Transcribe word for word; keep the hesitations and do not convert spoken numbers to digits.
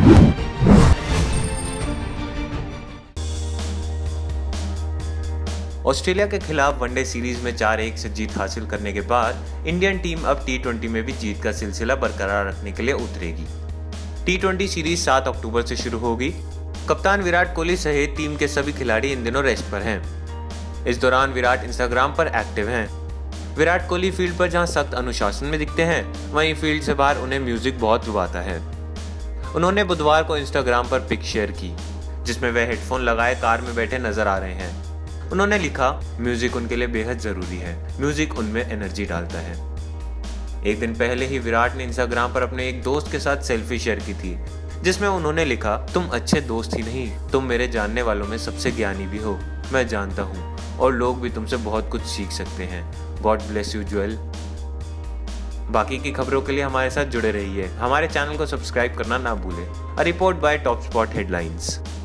Australia के खिलाफ one day series में चार एक से जीत हासिल करने के बाद इंडियन टीम अब टी ट्वेंटी में भी जीत का सिलसिला बरकरार रखने के लिए उतरेगी। टी ट्वेंटी सीरीज सात अक्टूबर से शुरू होगी। कप्तान विराट कोहली सहित टीम के सभी खिलाड़ी इन दिनों रेस्ट पर हैं। इस दौरान विराट इंस्टाग्राम पर एक्टिव हैं। विराट कोहली फील्ड पर जहां सख्त अनुशासन में दिखते हैं, वहीं फील्ड से बाहर उन्हें म्यूजिक बहुत लुभाता है। उन्होंने बुधवार को इंस्टाग्राम पर पिक शेयर की, जिसमें वह हेडफोन लगाए कार में बैठे नजर आ रहे हैं। उन्होंने लिखा, म्यूजिक उनके लिए बेहद जरूरी है, म्यूजिक उनमें एनर्जी डालता है। एक दिन पहले ही विराट ने इंस्टाग्राम पर अपने एक दोस्त के साथ सेल्फी शेयर की थी, जिसमें उन्होंने लिखा, तुम अच्छे दोस्त ही नहीं, तुम मेरे जानने वालों में सबसे ज्ञानी भी हो। मैं जानता हूँ और लोग भी तुमसे बहुत कुछ सीख सकते हैं। God bless you jewel. बाकी की खबरों के लिए हमारे साथ जुड़े रहिए। हमारे चैनल को सब्सक्राइब करना ना भूलें। A report by top spot headlines.